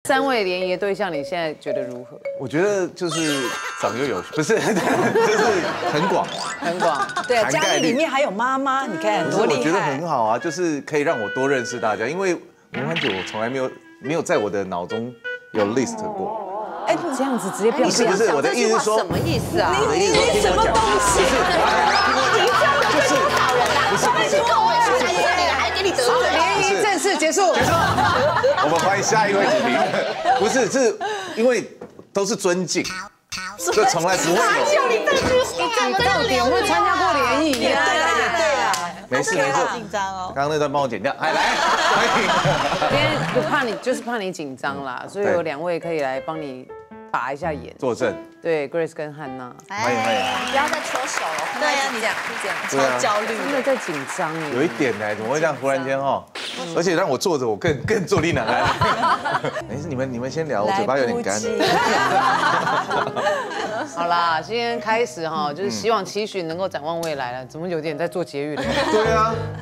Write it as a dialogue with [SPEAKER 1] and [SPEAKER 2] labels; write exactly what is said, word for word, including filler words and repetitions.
[SPEAKER 1] 三位联谊的对象，你现在觉得如何？
[SPEAKER 2] 我觉得就是长幼有序，不是，就是很广，
[SPEAKER 1] 很广。
[SPEAKER 3] 对啊，家里里面还有妈妈，你看多厉害。
[SPEAKER 2] 我觉得很好啊，就是可以让我多认识大家，因为模范姐我从来没有没有在我的脑中有 list 过。
[SPEAKER 1] 哎，这样子直接变
[SPEAKER 2] 不是不是，我的意思是说
[SPEAKER 4] 什么意思啊？
[SPEAKER 3] 你你你什么东西？
[SPEAKER 2] 就是
[SPEAKER 4] 不是不是，够了，来这里还给你得罪。
[SPEAKER 1] 联谊正式结束。
[SPEAKER 2] 结束。我们欢迎下一位主题。不是，是因为都是尊敬，就从来不会有。
[SPEAKER 4] 你这句
[SPEAKER 1] 你到底有没有参加过联谊呀？
[SPEAKER 3] 对啊对啊，
[SPEAKER 2] 没事没事，
[SPEAKER 4] 紧张哦。
[SPEAKER 2] 刚刚那段帮我剪掉。哎，来，欢迎。
[SPEAKER 1] 今天就怕你，就是怕你紧张啦，所以有两位可以来帮你把一下眼。
[SPEAKER 2] 坐正。
[SPEAKER 1] 对 ，Grace 跟汉娜。
[SPEAKER 2] 欢迎欢迎。
[SPEAKER 4] 不要再搓手了。对呀，你这样这样超焦虑，
[SPEAKER 1] 真的在紧张耶。
[SPEAKER 2] 有一点呢，怎么会这样？忽然间哈，而且让我坐着，我更更坐立难安。没事，你们你们先聊，我嘴巴有点干。
[SPEAKER 1] 好啦，今天开始哈，就是希望期许能够展望未来了。怎么有点在做节育了？
[SPEAKER 2] 对啊。